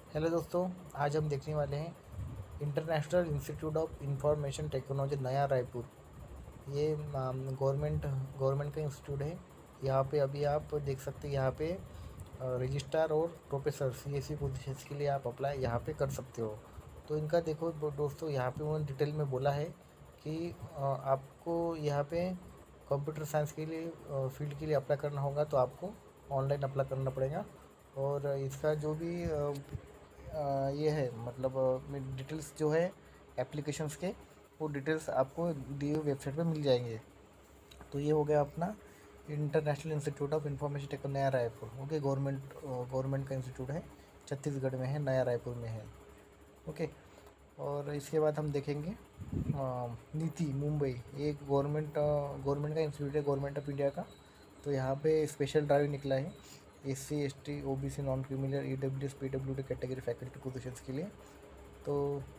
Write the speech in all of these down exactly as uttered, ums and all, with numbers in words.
Hello दोस्तों, आज हम देखने वाले हैं international institute of information technology Naya Raipur. ये गवर्नमेंट गवर्नमेंट का इंस्टीट्यूट है। यहाँ पे अभी आप देख सकते हैं, यहाँ पे रजिस्ट्रार और professor C S C position के लिए आप अप्लाई यहाँ पे कर सकते हो। तो इनका देखो दो- दोस्तों, यहाँ पे उन्होंने डिटेल में बोला है कि अ, आपको यहाँ पे कंप्यूटर साइंस के लिए फील्ड के लिए अप्लाई करना होगा, तो आपको ऑनलाइन अप्लाई करना पड़ेगा। और इसका जो भी अ, अ, ये है मतलब डिटेल्स जो है एप्लीकेशंस के, वो डिटेल्स आपको दी हुई वेबसाइट पे मिल जाएंगे। तो ये हो गया अपना international institute of information technology Naya Raipur. Okay, government government का इंस्टीट्यूट है, छत्तीसगढ़ में है, नया रायपुर में है। ओके। और इसके बाद हम देखेंगे अ, नीति मुंबई। ये गवर्नमेंट गवर्नमेंट का इंस्टीट्यूट है, गवर्नमेंट ऑफ इंडिया का। तो यहाँ पे स्पेशल ड्राइव निकला है S C S T O B C non criminal E W S P W D category faculty positions के लिए। तो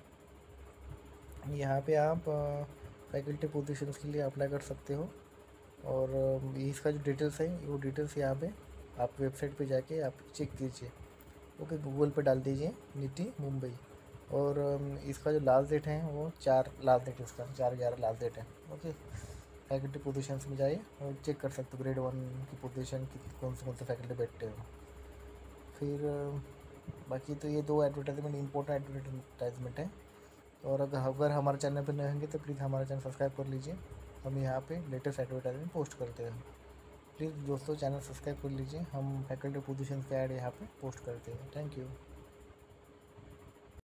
यहाँ पे आप फैकल्टी पोजीशंस के लिए अप्लाई कर सकते हो। और अ, इसका जो डिटेल्स है वो डिटेल्स यहाँ पे आप वेबसाइट पे जाके आप चेक कीजिए। ओके, गूगल पे डाल दीजिए नीति मुंबई। और अम, इसका जो लास्ट डेट है वो चार लास्ट डेट इसका चार ग्यारह लास्ट डेट है। ओके, फैकल्टी पोजीशंस में जाइए और चेक कर सकते हो ग्रेड वन की पोजीशन की कौन से कौन से फैकल्टी बैठते हो। फिर अ, बाकी तो ये दो एडवर्टाइजमेंट इंपॉर्टेंट एडवर्टाइजमेंट है। और अगर अगर हमारे चैनल पर नए होंगे तो प्लीज़ हमारा चैनल सब्सक्राइब कर लीजिए। हम यहाँ पे लेटेस्ट एडवर्टाइजमेंट पोस्ट करते हैं। प्लीज़ दोस्तों, चैनल सब्सक्राइब कर लीजिए। हम फैकल्टी पोजीशन के ऐड यहाँ पे पोस्ट करते हैं। Thank you.